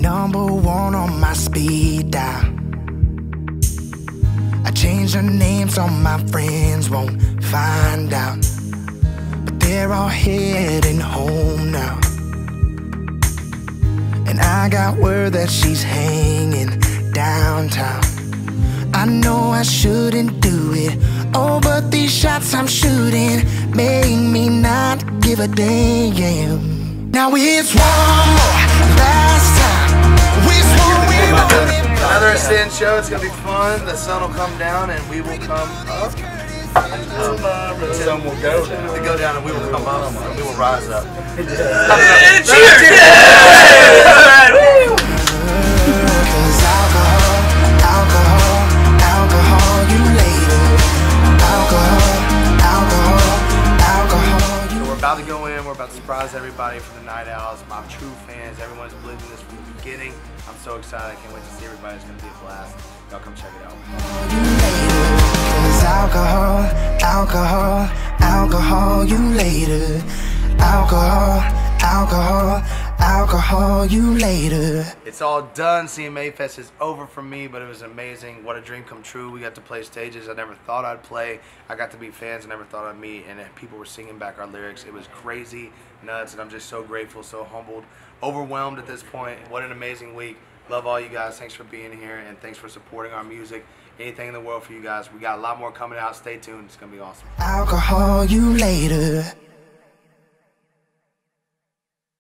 number one on my speed dial. I changed her name so my friends won't find out, but they're all heading home now. And I got word that she's hanging downtown. I know I shouldn't do it, oh, but these shots I'm shooting make me not give a damn. Now it's one more last time. We swore we wouldn't. Another Ascend show. It's gonna be fun. The sun will come down and we will come up. The sun will go down. We go down and we will come up and we will rise up. Cheers! About to go in, we're about to surprise everybody for the night out. My true fans, everyone's believed in this from the beginning. I'm so excited, I can't wait to see everybody. It's gonna be a blast. Y'all come check it out. Alcohol, alcohol, alcohol, you later. Alcohol, alcohol, alcohol, you later. It's all done. CMA Fest is over for me, but it was amazing. What a dream come true. We got to play stages I never thought I'd play. I got to meet fans I never thought I'd meet, and people were singing back our lyrics. It was crazy, nuts, and I'm just so grateful, so humbled, overwhelmed at this point. What an amazing week. Love all you guys. Thanks for being here, and thanks for supporting our music. Anything in the world for you guys. We got a lot more coming out. Stay tuned. It's going to be awesome. Alcohol, you later.